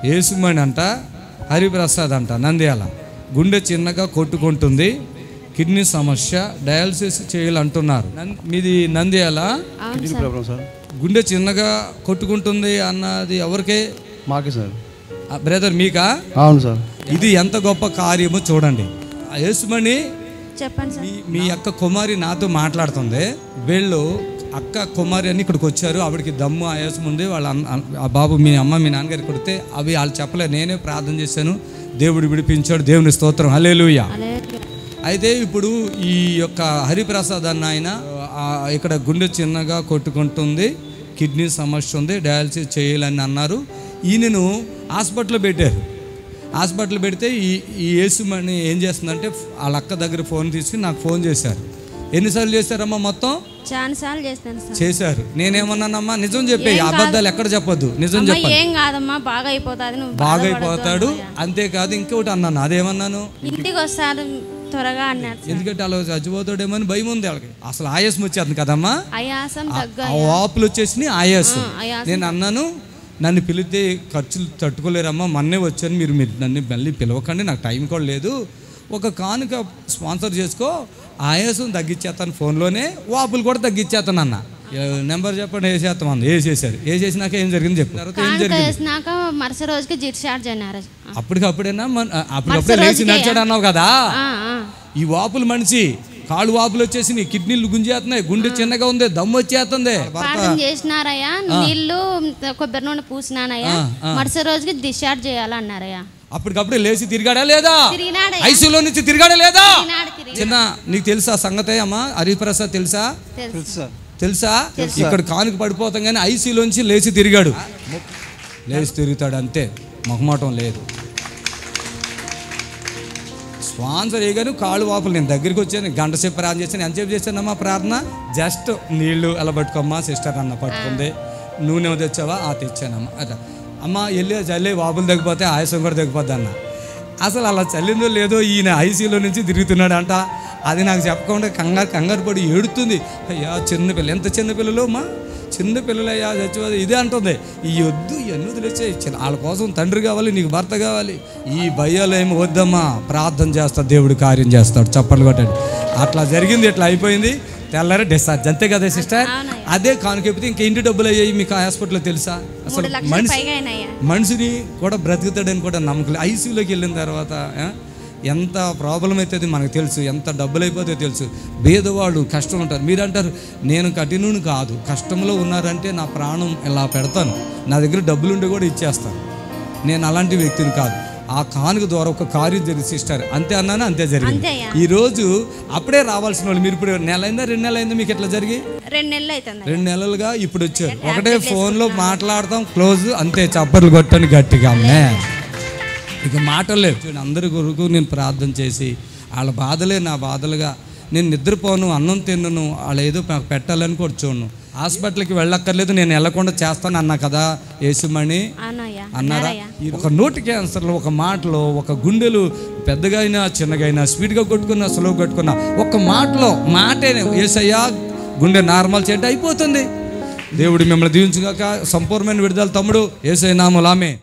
యేసుమణి అంట, హరిప్రసాద్ అంట, నంద్యాల. గుండె చిన్నగా కొట్టుకుంటుంది, కిడ్నీ సమస్య, డయాలసిస్ చేయాలంటున్నారు. మీది నంద్యాల? గుండె చిన్నగా కొట్టుకుంటుంది అన్నది ఎవరికే? మాకే సార్. బ్రదర్ మీకా? అవును సార్. ఇది ఎంత గొప్ప కార్యమో చూడండి. యేసుమణి, చెప్పండి సార్. మీ అక్క కుమారి నాతో మాట్లాడుతుంది. వీళ్ళు అక్క కుమారి అని ఇక్కడికి వచ్చారు. ఆవిడకి దమ్ము ఆయాసం ఉంది. వాళ్ళ ఆ బాబు మీ అమ్మ మీ నాన్నగారికి కొడితే అవి వాళ్ళు చెప్పలేదు. నేనే ప్రార్థన చేశాను, దేవుడు విడిపించాడు. దేవుని స్తోత్రం, హల్లెలూయా. అయితే ఇప్పుడు ఈ యొక్క హరిప్రసాద్ అన్న ఆయన ఇక్కడ గుండె చిన్నగా కొట్టుకుంటుంది, కిడ్నీ సమస్య ఉంది, డయాలసిస్ చేయాలని అన్నారు. ఈయనను హాస్పిటల్లో పెట్టారు. హాస్పిటల్ పెడితే ఈ యేసుమణి ఏం చేస్తుందంటే వాళ్ళ అక్క దగ్గర ఫోన్ తీసుకుని నాకు ఫోన్ చేశారు. ఎన్నిసార్లు చేశారమ్మా? మొత్తం చాలా సార్లు చేశారు. నేనేమన్నానమ్మా, నిజం చెప్పే, అబద్ధాలు ఎక్కడ చెప్పొద్దు, నిజం చెప్పాలి. ఏం కాదమ్మా, బాగా అయిపోతాది, బాగా అయిపోతాడు. అంతేకాదు ఇంకొకటి అన్నాను. అదేమన్నాను? ఇంటికి వస్తారు త్వరగా అన్నారు. ఎందుకంటే అలా చచ్చిపోతాడేమో అని భయం ఉంది వాళ్ళకి. అసలు ఆయాసం వచ్చేది కదమ్మా, వాపులు వచ్చేసి ఆయాసం. నేను అన్నాను, నన్ను పిలిస్తే ఖర్చులు తట్టుకోలేరమ్మా, మొన్నే వచ్చాను, మీరు నన్ను మళ్ళీ పిలవకండి, నాకు టైం కూడా లేదు, ఒక కానుక స్పాన్సర్ చేసుకో, ఆయాసం తగ్గించేస్తాను, ఫోన్లోనే వాపులు కూడా తగ్గించేస్తాను అన్న. నెంబర్ చెప్పండి, వేసేస్తాం అంది. వేసేసారు. వేసేసినాక ఏం జరిగింది చెప్పు. ఏం జరిగింది? మరుసటి రోజుకి డిశ్చార్జ్ అయినారు. అప్పటికప్పుడేనా? అప్పటికప్పుడే లేచి నడిచాడు అన్నావు కదా. ఈ వాపులు మనిషి కాళ్ళు వాపులు వచ్చేసి కిడ్నీలు గుంజేస్తున్నాయి, గుండె చిన్నగా ఉంది, దమ్ము వచ్చేస్తుంది. చేసినారయ్యా, నీళ్లు కొబ్బరి నూనె పూసినానయ్యా, మరుసటి రోజుకి డిశ్చార్జ్ చేయాలన్నారయ్యా. అప్పటికప్పుడే లేచి తిరిగాడా లేదా? ఐసీయూలో నుంచి తిరిగాడా లేదా? చిన్న నీకు తెలుసా సంగతే అమ్మా? హరిప్రసాద్ తెలుసా? తెలుసా? ఇక్కడ కానుక పడిపోతాం కానీ ఐసీలోంచి లేచి తిరిగాడు. లేచి తిరుగుతాడు అంతే, మొహమాటం లేదు. స్పాన్సర్ వేయగానే కాళ్ళు వాపులు. నేను దగ్గరికి వచ్చాను, గంట సేపు ప్రార్థన చేశాను. ఎంతసేపు చేశానమ్మా ప్రార్థన? జస్ట్ నీళ్లు అలా పట్టుకోమ్మా సిస్టర్ అన్న పట్టుకుంది. నూనె తెచ్చావా? తెచ్చానమ్మా. అట్లా అమ్మ వెళ్ళి చల్లి వాపులు తగ్గిపోతే ఆయాసం కూడా తగ్గిపోద్ది అన్న. అసలు అలా చల్లిందో లేదో ఈయన ఐసీలో నుంచి తిరుగుతున్నాడు అంట. అది నాకు చెప్పకుండా కంగారు పడి ఏడుతుంది. అయ్యా చిన్నపిల్ల, ఎంత చిన్నపిల్లలు అమ్మా, చిన్నపిల్లలయ్యా చచ్చిపోతే ఇదే అంటుంది. ఈ వద్దు, ఇవన్నీ వదిలేచ్చే, వాళ్ళ కోసం తండ్రి కావాలి, నీకు భర్త కావాలి, ఈ భయాలు ఏమి వద్దమ్మా, ప్రార్థన చేస్తాడు, దేవుడు కార్యం చేస్తాడు, చప్పట్లు కొట్టాడు. అట్లా జరిగింది, ఇట్లా అయిపోయింది. తెల్లారే డిశ్చార్జ్, అంతే కదా సిస్టర్? అదే కానుకెప్పితే ఇంకా ఇంటి డబ్బులు అయ్యాయి. మీకు హాస్పిటల్లో తెలుసా? అసలు మనిషిని కూడా బ్రతుకుతాడని కూడా నమ్మకం. ఐసీయూలోకి వెళ్ళిన తర్వాత ఎంత ప్రాబ్లం అవుతుంది మనకు తెలుసు, ఎంత డబ్బులు అయిపోతే తెలుసు. పేదవాళ్ళు కష్టం ఉంటారు. మీరు అంటారు నేను కఠినుని కాదు, కష్టంలో ఉన్నారంటే నా ప్రాణం ఇలా పెడతాను, నా దగ్గర డబ్బులుండి కూడా ఇచ్చేస్తాను. నేను అలాంటి వ్యక్తిని కాదు. ఆ కానుక ద్వారా ఒక కార్యం జరిగి సిస్టర్, అంతే అన్నాను, అంతే జరిగింది. ఈరోజు అప్పుడే రావాల్సిన వాళ్ళు మీరు ఇప్పుడు నెల అయిందా 2 నెలలు అయిందా మీకు ఎట్లా జరిగి? 2 నెలలుగా ఇప్పుడు వచ్చారు. ఒకటే ఫోన్లో మాట్లాడతాం, క్లోజ్, అంతే. చప్పట్లు కొట్టని గట్టిగా అమ్మే, ఇక మాటలు లేవు. అందరి కొరకు నేను ప్రార్థన చేసి వాళ్ళ బాధలే నా బాధలుగా, నేను నిద్రపోను, అన్నం తిన్నను, వాళ్ళు ఏదో నాకు పెట్టాలని కూడా చూడను. హాస్పిటల్కి వెళ్ళక్కర్లేదు, నేను వెళ్ళకుండా చేస్తాను అన్నా కదా యేసుమణి అన్నారా? ఒక నోటి క్యాన్సర్లో, ఒక మాటలో, ఒక గుండెలు పెద్దగా అయినా చిన్నగా అయినా, స్పీడ్గా కొట్టుకున్నా స్లోగా కొట్టుకున్నా, ఒక మాటలో మాటే యేసయ్యా గుండె నార్మల్ చేయంటే అయిపోతుంది. దేవుడు మిమ్మల్ని దీవించుగాక. సంపూర్ణమైన విడుదల తమ్ముడు. యేసయ్య నామములో ఆమేన్.